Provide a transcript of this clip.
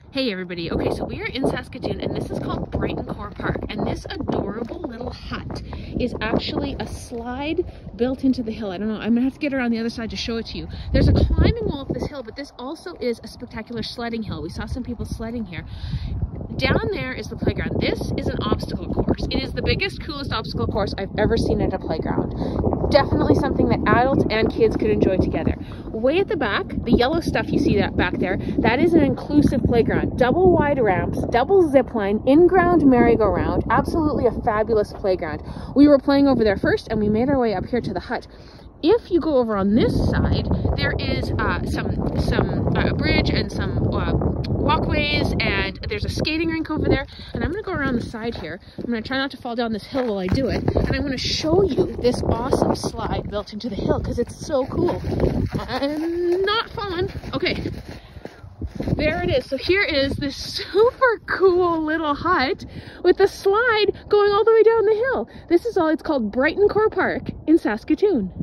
Hey everybody, okay, so we are in Saskatoon and this is called Brighton Core Park, and this adorable little hut is actually a slide built into the hill. I don't know, I'm gonna have to get around the other side to show it to you. There's a climbing wall up this hill, but this also is a spectacular sledding hill. We saw some people sledding here. Down there is the playground. This is an obstacle course. It is the biggest, coolest obstacle course I've ever seen at a playground. Definitely something that adults and kids could enjoy together. Way at the back, the yellow stuff you see that back there, that is an inclusive playground. Double wide ramps, double zip line, in-ground merry-go-round. Absolutely a fabulous playground. We were playing over there first and we made our way up here to the hut. If you go over on this side, there is some bridge and some walkways, and there's a skating rink over there. And I'm gonna go around the side here. I'm gonna try not to fall down this hill while I do it. And I'm gonna show you this awesome slide built into the hill because it's so cool. I'm not falling. Okay, there it is. So here is this super cool little hut with the slide going all the way down the hill. This is all, it's called Brighton Core Park in Saskatoon.